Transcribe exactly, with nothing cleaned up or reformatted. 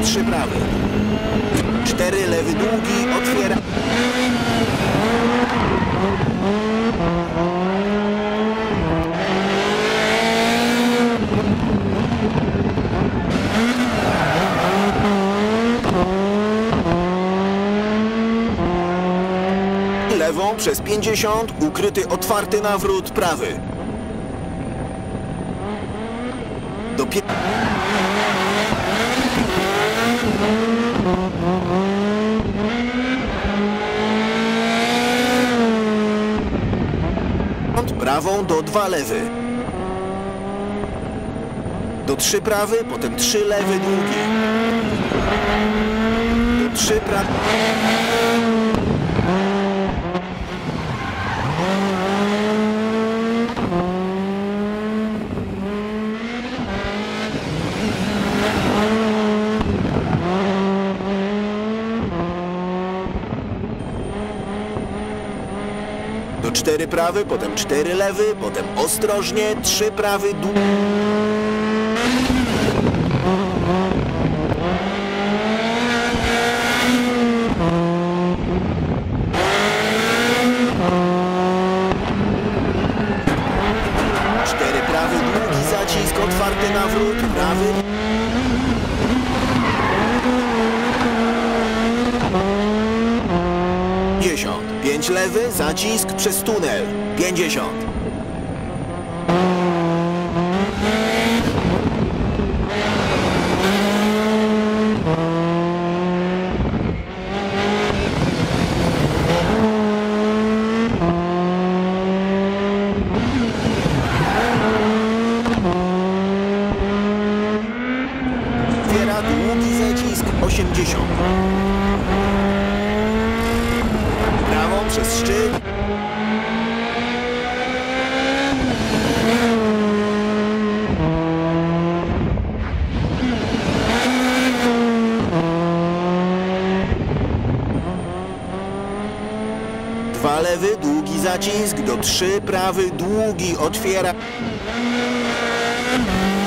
trzy prawy. cztery lewy długi, otwiera. Lewą przez pięćdziesiąt, ukryty otwarty nawrót prawy. Do pie... Prawą do dwa lewy. Do trzy prawy, potem trzy lewy długi. Do trzy prawy. Do cztery prawy, potem cztery lewy, potem ostrożnie, trzy prawy, dół. Cztery prawy, długi zacisk, otwarty nawrót, prawy. pięćdziesiąt. pięć lewy, zacisk przez tunel. pięćdziesiąt. Otwiera długi zacisk osiemdziesiąt. Przez szczyt. Dwa lewy, długi zacisk, do trzy prawy, długi, otwiera.